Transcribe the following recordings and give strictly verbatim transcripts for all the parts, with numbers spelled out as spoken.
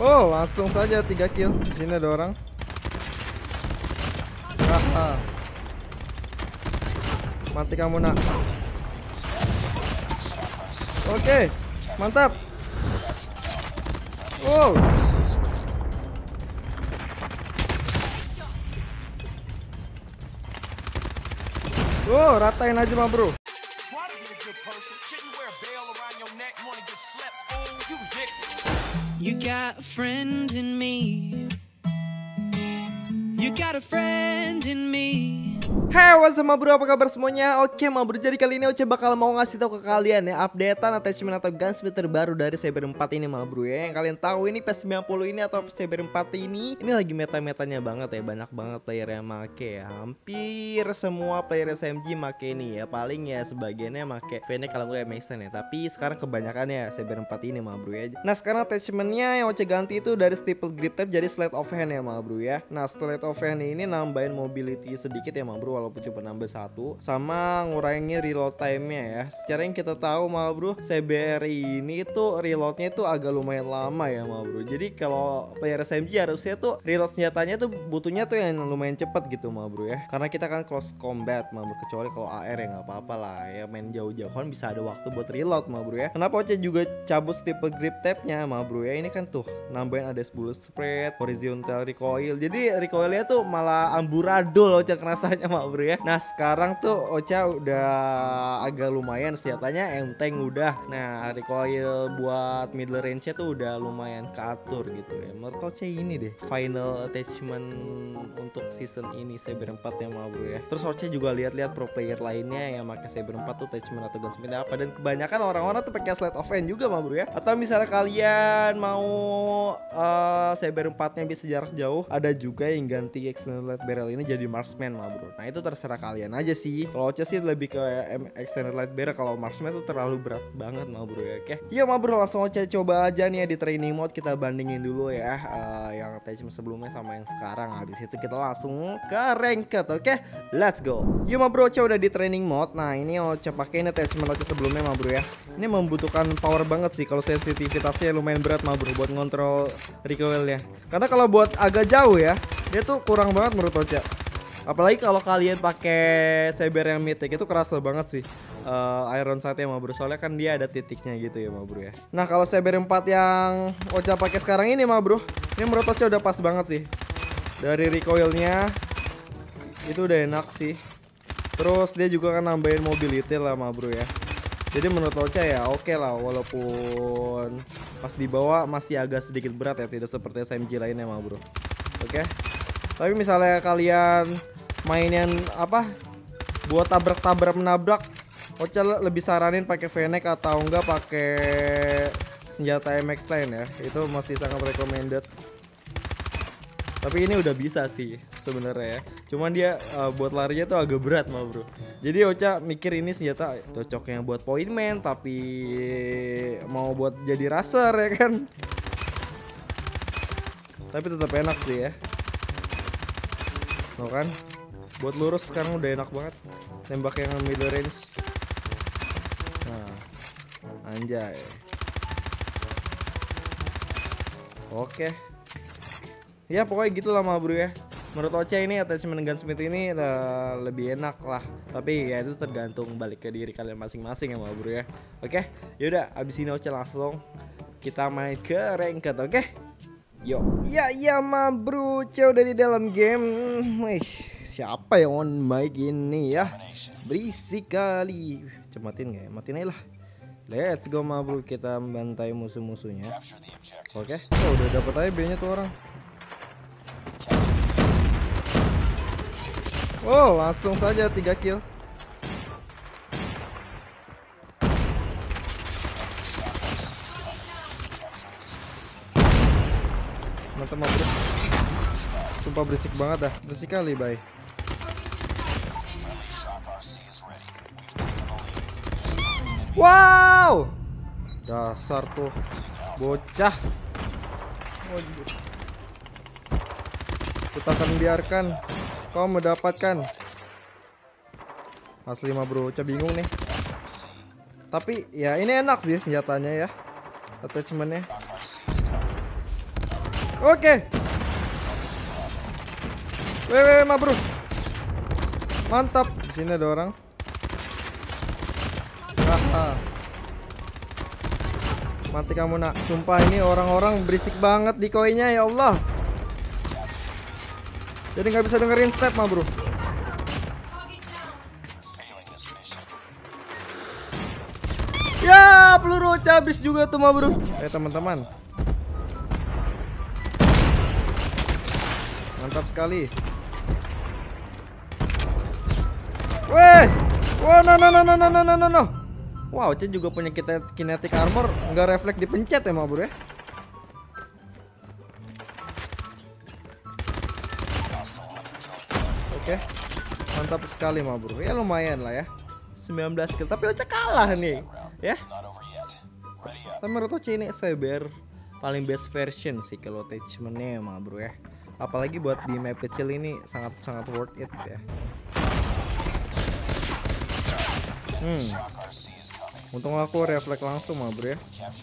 Oh, langsung saja tiga kill. Di sini ada orang. Haha. Mati kamu, nak. Oke, mantap. Wow. Oh, ratain aja mah, bro. You got a friend in me. You got a friend in me. Hey, what's up ma bro, apa kabar semuanya? Oke ma bro, jadi kali ini Oce bakal mau ngasih tahu ke kalian ya updatean attachment atau gunsmith terbaru dari Saber empat ini ma bro ya. Yang kalian tahu ini P sembilan puluh ini atau Saber empat ini ini lagi meta-metanya banget ya. Banyak banget player yang make ya. Hampir semua player S M G make ini ya. Paling ya sebagiannya make Fennec kalau gue Mason ya. Tapi sekarang kebanyakan ya Saber empat ini ma bro ya. Nah sekarang attachmentnya yang Oce ganti itu dari staple grip tape jadi slide of hand ya ma bro ya. Nah slide of hand ini nambahin mobility sedikit ya ma bro, walaupun cuma nambah satu, sama ngurangi reload time-nya ya. Secara yang kita tahu ma bro, C B R ini tuh reloadnya tuh agak lumayan lama ya ma bro. Jadi kalau player S M G harusnya tuh reload senjatanya tuh butuhnya tuh yang lumayan cepet gitu ma bro ya. Karena kita kan close combat ma bro, kecuali kalau A R ya nggak apa-apa lah ya, main jauh-jauhan bisa ada waktu buat reload ma bro ya. Kenapa Oce juga cabut staple grip tape-nya ma bro ya? Ini kan tuh nambahin ada bullet spread, horizontal recoil. Jadi recoilnya tuh malah amburadul Oce ngerasanya ma bro ya. Nah sekarang tuh Ocha udah agak lumayan senjatanya, enteng udah. Nah recoil buat middle range nya tuh udah lumayan keatur gitu ya. Menurut Ocha ini deh final attachment untuk season ini Saber empat ya ma bro ya. Terus Ocha juga lihat-lihat pro player lainnya yang pakai Saber empat tuh attachment atau gunsmith apa, dan kebanyakan orang-orang tuh pakai slide of hand juga ma bro ya. Atau misalnya kalian mau uh, Saber empat nya bisa jarak jauh, ada juga yang ganti extended light barrel ini jadi marksman ma bro. Nah itu terserah kalian aja sih. Kalau Oce sih lebih ke extended light barrel, kalau marksman tuh terlalu berat banget ma bro ya. Oke, iya ma bro, langsung Oce coba aja nih ya di training mode, kita bandingin dulu ya uh, yang attachment sebelumnya sama yang sekarang. Habis itu kita langsung ke ranked. Oke, let's go. Iya ma bro, Oce udah di training mode. Nah ini Oce pakai ini attachment Oce sebelumnya ma bro ya. Ini membutuhkan power banget sih, kalau sensitivitasnya lumayan berat ma bro buat ngontrol recoilnya. Karena kalau buat agak jauh ya, dia tuh kurang banget menurut Oce. Apalagi kalau kalian pakai Saber yang mythic itu kerasa banget sih uh, iron sight-nya ma bro, soalnya kan dia ada titiknya gitu ya ma bro ya. Nah kalau Saber empat yang Oce pakai sekarang ini ma bro, ini menurut Oce udah pas banget sih. Dari recoilnya itu udah enak sih. Terus dia juga kan nambahin mobility lah ma bro ya. Jadi menurut Oce ya oke okay lah, walaupun pas dibawa masih agak sedikit berat ya, tidak seperti S M G lainnya ma bro. Oke okay? Tapi misalnya kalian mainin apa buat tabrak-tabrak menabrak, Oce lebih saranin pakai Fennec atau enggak pakai senjata M X lain ya. Itu masih sangat recommended. Tapi ini udah bisa sih sebenarnya ya. Cuman dia uh, buat larinya tuh agak berat ma bro. Jadi Oce mikir ini senjata cocoknya buat point man, tapi mau buat jadi racer ya kan. Tapi tetap enak sih ya. Tuh kan, buat lurus sekarang udah enak banget. Tembak yang middle range. Nah, anjay. Oke. Ya pokoknya gitu lah ma bro ya. Menurut Oce ini attachment gunsmith ini uh, lebih enak lah. Tapi ya itu tergantung balik ke diri kalian masing-masing ya ma bro ya. Oke, yaudah abis ini Oce langsung kita main ke ranked, oke? Yo, ya ya ma bro, Oce udah di dalam game. Wih, siapa yang on mic ini ya? Berisik kali. Cematin gak ya? Matiin aja lah. Let's go ma bro, kita membantai musuh-musuhnya. Oke, oh, udah dapet aja B-nya tuh orang. Oh, langsung saja tiga kill. Mantap ma bro. Sumpah berisik banget dah. Berisik kali bay. Wow, dasar tuh bocah. Kita akan biarkan kau mendapatkan. Asli ma bro, Oce bingung nih. Tapi ya ini enak sih senjatanya ya, attachmentnya. Oke. Weh, weh, ma bro. Mantap. Di sini ada orang. Haha. Mati kamu nak. Sumpah ini orang-orang berisik banget di koinnya, ya Allah. Jadi nggak bisa dengerin step ma bro. Ya, peluru habis juga tuh ma bro. Eh teman-teman. Mantap sekali. Weh. Wah, no no no no no no no no. Wow, Oce juga punya kita kinetic armor, nggak refleks dipencet ya ma bro ya. Oke. Mantap sekali ma bro. Ya lumayan lah ya. sembilan belas kill, tapi Oce kalah nih. Ya. Tapi menurut Oce ini Saber paling best version sih kalau attachmentnya ma bro ya. Apalagi buat di map kecil ini sangat sangat worth it ya. Hmm. Untung aku refleks langsung ma bro ya.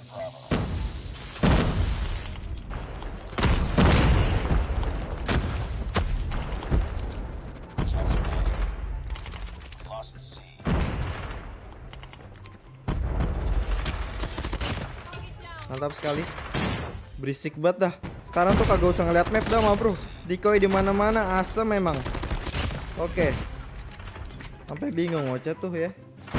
Mantap sekali. Berisik banget dah. Sekarang tuh kagak usah ngeliat map dah ma bro. Decoy di mana-mana asem memang. Oke. Sampai bingung Oce tuh ya.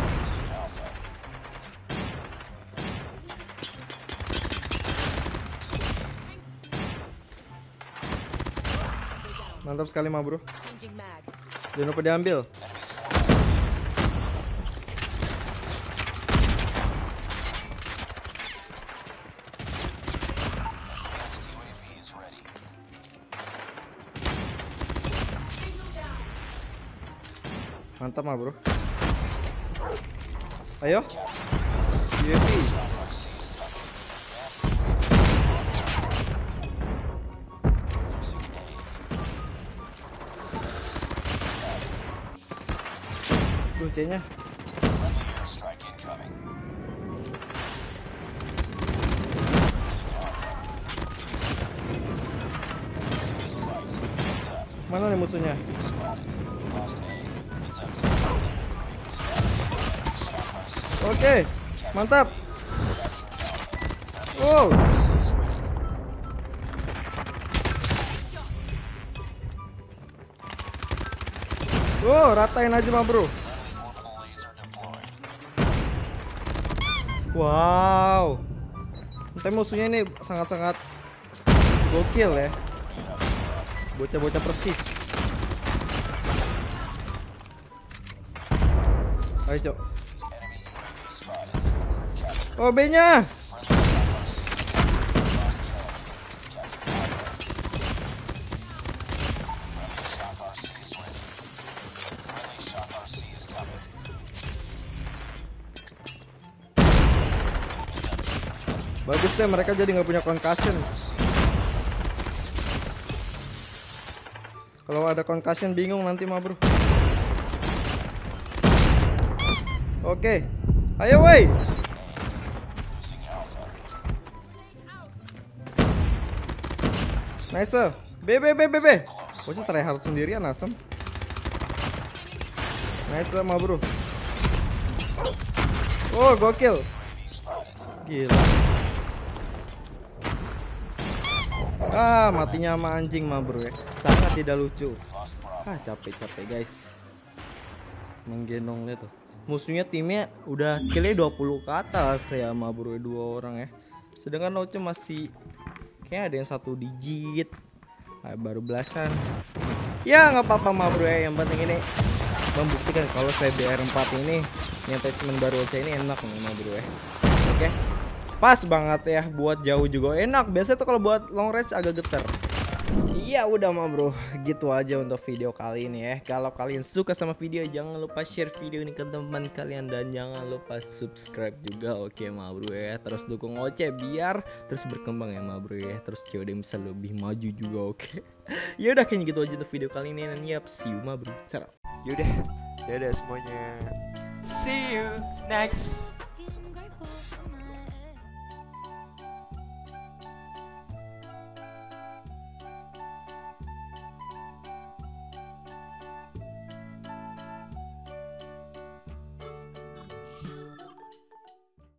Mantap sekali ma bro. Jangan lupa diambil. Mantap ma bro. Ayo. U A V. Duh, C-nya. Mana nih musuhnya? Oke, mantap. Wow. Wow, ratain aja ma bro. Wow. Tapi musuhnya ini sangat-sangat gokil ya. Bocah-bocah persis. Ayo, Cok. Oh, B-nya. Bagus deh, mereka jadi nggak punya concussion. Kalau ada concussion bingung nanti ma bro. Oke, ayo wey. Nice. B B B B B. Bocah tryhard sendirian asem. Nice ma bro. Oh, gokil. Gila. Ah, matinya sama anjing ma bro ya. Sangat tidak lucu. Ah, capek-capek guys. Menggendong dia tuh. Musuhnya timnya udah killnya dua puluh ke atas ya ma bro, dua orang ya. Sedangkan Oce masih kayaknya ada yang satu digit. Nah, baru belasan. Ya nggak apa-apa ma bro ya. Yang penting ini membuktikan kalau C B R empat ini yang attachment baru Oce ini enak nih ma bro ya. Oke. Pas banget ya buat jauh juga enak. Biasanya tuh kalau buat long range agak getar. Iya udah ma bro, gitu aja untuk video kali ini ya. Kalau kalian suka sama video jangan lupa share video ini ke teman kalian dan jangan lupa subscribe juga, oke ma bro ya. Terus dukung Oce biar terus berkembang ya ma bro ya. Terus C O D bisa lebih maju juga, oke. Ya udah kayaknya gitu aja untuk video kali ini dan yap, see you ma bro. Cara. Yaudah, dadah semuanya. See you next